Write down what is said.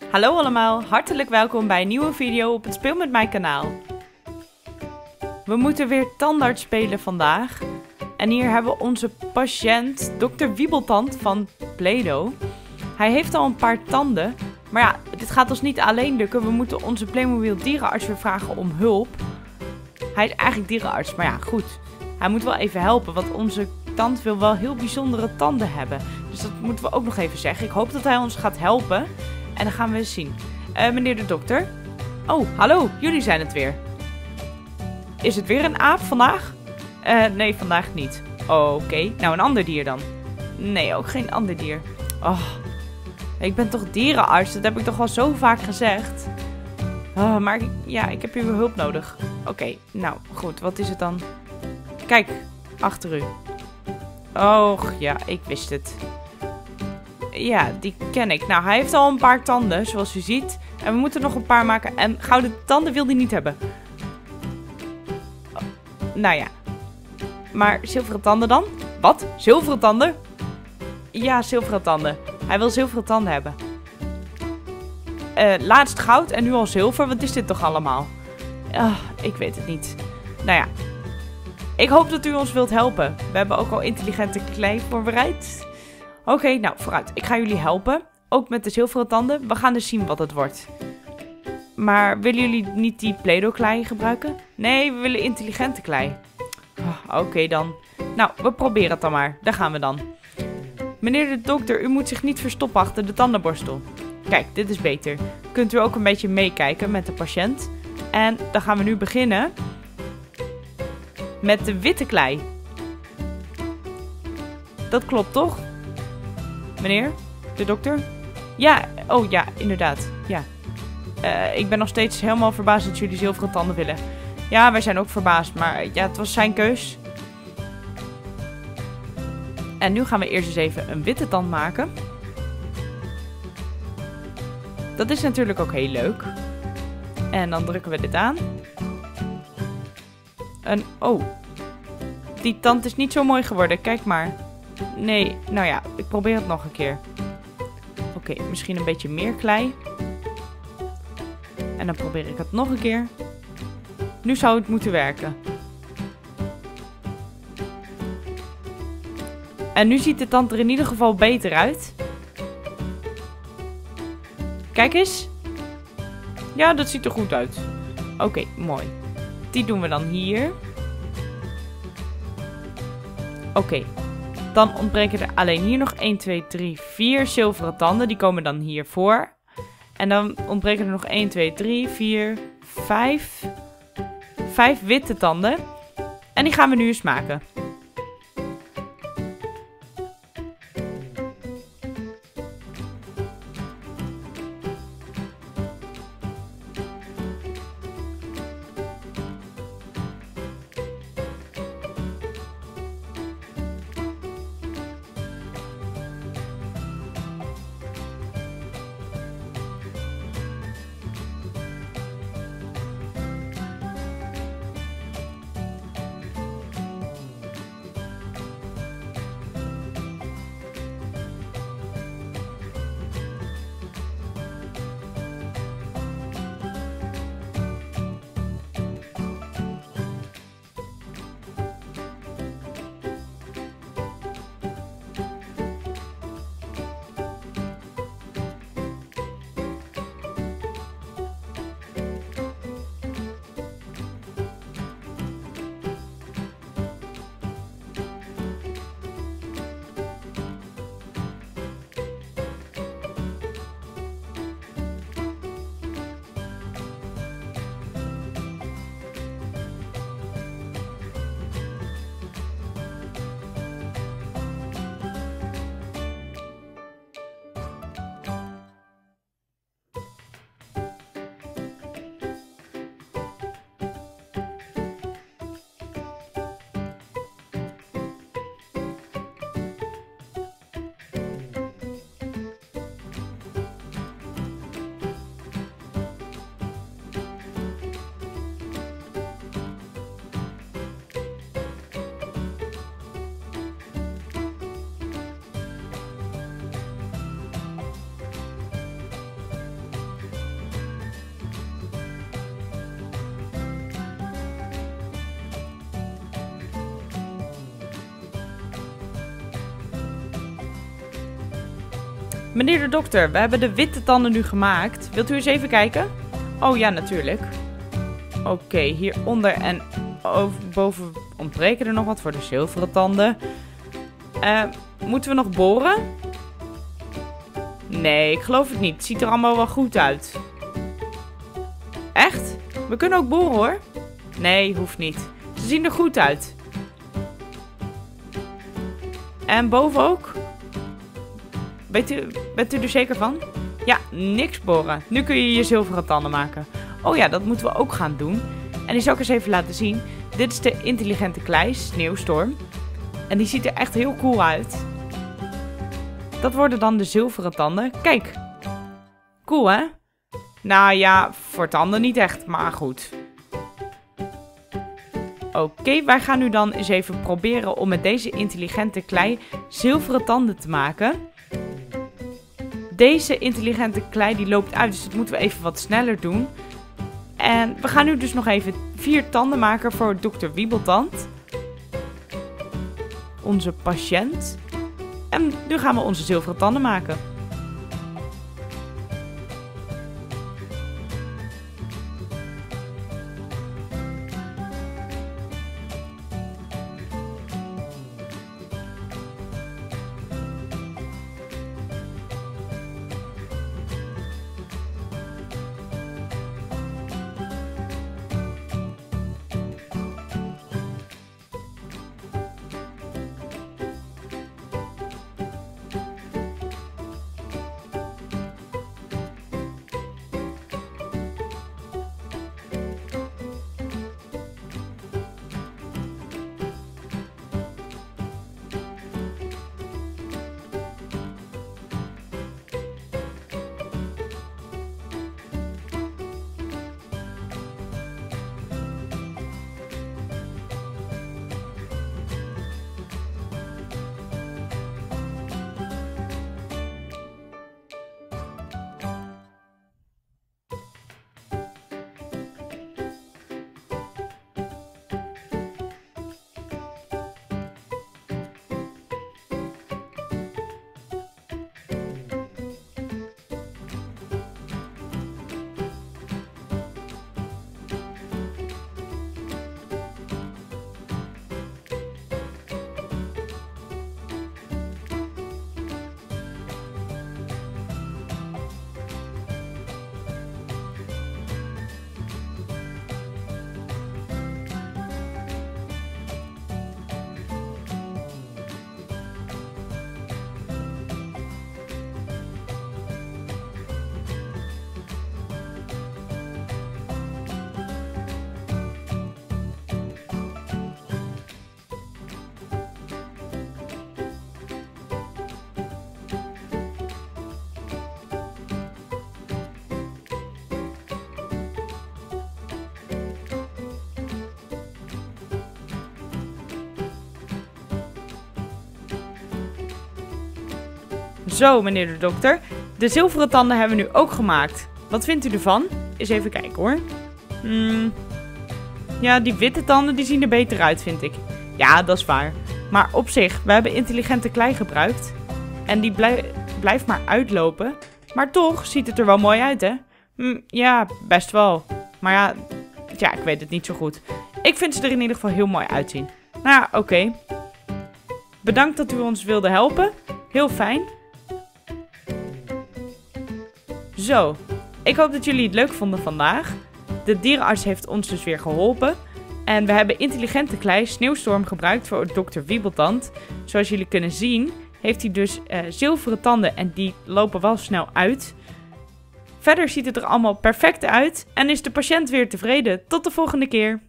Hallo allemaal, hartelijk welkom bij een nieuwe video op het Speel met mij kanaal. We moeten weer tandarts spelen vandaag. En hier hebben we onze patiënt, Dr. Wiebeltand van Play-Doh. Hij heeft al een paar tanden, maar ja, dit gaat ons niet alleen lukken. We moeten onze Playmobil dierenarts weer vragen om hulp. Hij is eigenlijk dierenarts, maar ja, goed. Hij moet wel even helpen, want onze tand wil wel heel bijzondere tanden hebben. Dus dat moeten we ook nog even zeggen. Ik hoop dat hij ons gaat helpen. En dan gaan we eens zien. Meneer de dokter. Oh, hallo. Jullie zijn het weer. Is het weer een aap vandaag? Nee, vandaag niet. Oké. Nou, een ander dier dan. Nee, ook geen ander dier. Oh, ik ben toch dierenarts? Dat heb ik toch al zo vaak gezegd. Oh, maar ja, ik heb uw hulp nodig. Oké, nou goed. Wat is het dan? Kijk, achter u. Oh, ja, ik wist het. Ja, die ken ik. Nou, hij heeft al een paar tanden, zoals u ziet. En we moeten nog een paar maken. En gouden tanden wil hij niet hebben. Oh, nou ja. Maar zilveren tanden dan? Wat? Zilveren tanden? Ja, zilveren tanden. Hij wil zilveren tanden hebben. Laatst goud en nu al zilver. Wat is dit toch allemaal? Ik weet het niet. Nou ja. Ik hoop dat u ons wilt helpen. We hebben ook al intelligente klei voorbereid. Oké, nou vooruit. Ik ga jullie helpen. Ook met de zilveren tanden. We gaan dus zien wat het wordt. Maar willen jullie niet die Play-Doh klei gebruiken? Nee, we willen intelligente klei. Oké dan. Nou, we proberen het dan maar. Daar gaan we dan. Meneer de dokter, u moet zich niet verstoppen achter de tandenborstel. Kijk, dit is beter. Kunt u ook een beetje meekijken met de patiënt. En dan gaan we nu beginnen met de witte klei. Dat klopt toch? Meneer, de dokter? Ja, oh ja, inderdaad. Ja. Ik ben nog steeds helemaal verbaasd dat jullie zilveren tanden willen. Ja, wij zijn ook verbaasd, maar ja, het was zijn keus. En nu gaan we eerst eens even een witte tand maken. Dat is natuurlijk ook heel leuk. En dan drukken we dit aan. En, oh. Die tand is niet zo mooi geworden, kijk maar. Nee, nou ja, ik probeer het nog een keer. Oké, misschien een beetje meer klei. En dan probeer ik het nog een keer. Nu zou het moeten werken. En nu ziet de tand er in ieder geval beter uit. Kijk eens. Ja, dat ziet er goed uit. Oké, mooi. Die doen we dan hier. Oké. Dan ontbreken er alleen hier nog 1, 2, 3, 4 zilveren tanden. Die komen dan hiervoor. En dan ontbreken er nog 1, 2, 3, 4, 5 witte tanden. En die gaan we nu eens maken. Meneer de dokter, we hebben de witte tanden nu gemaakt. Wilt u eens even kijken? Oh ja, natuurlijk. Oké, hieronder en boven ontbreken er nog wat voor de zilveren tanden. Moeten we nog boren? Nee, ik geloof het niet. Het ziet er allemaal wel goed uit. Echt? We kunnen ook boren hoor. Nee, hoeft niet. Ze zien er goed uit. En boven ook? Bent u er zeker van? Ja, niks boren. Nu kun je je zilveren tanden maken. Oh ja, dat moeten we ook gaan doen. En die zal ik eens even laten zien. Dit is de intelligente klei, sneeuwstorm. En die ziet er echt heel cool uit. Dat worden dan de zilveren tanden. Kijk. Cool, hè? Nou ja, voor tanden niet echt, maar goed. Oké, wij gaan nu dan eens even proberen om met deze intelligente klei zilveren tanden te maken. Deze intelligente klei die loopt uit, dus dat moeten we even wat sneller doen. En we gaan nu dus nog even 4 tanden maken voor dokter Wiebeltand. Onze patiënt. En nu gaan we onze zilveren tanden maken. Zo, meneer de dokter. De zilveren tanden hebben we nu ook gemaakt. Wat vindt u ervan? Eens even kijken hoor. Ja, die witte tanden die zien er beter uit, vind ik. Ja, dat is waar. Maar op zich, we hebben intelligente klei gebruikt. En die blijft maar uitlopen. Maar toch ziet het er wel mooi uit, hè? Ja, best wel. Maar ja, ik weet het niet zo goed. Ik vind ze er in ieder geval heel mooi uitzien. Nou ja, oké. Bedankt dat u ons wilde helpen. Heel fijn. Zo, ik hoop dat jullie het leuk vonden vandaag. De dierenarts heeft ons dus weer geholpen. En we hebben intelligente klei, sneeuwstorm, gebruikt voor dokter Wiebeltand. Zoals jullie kunnen zien, heeft hij dus zilveren tanden en die lopen wel snel uit. Verder ziet het er allemaal perfect uit en is de patiënt weer tevreden. Tot de volgende keer.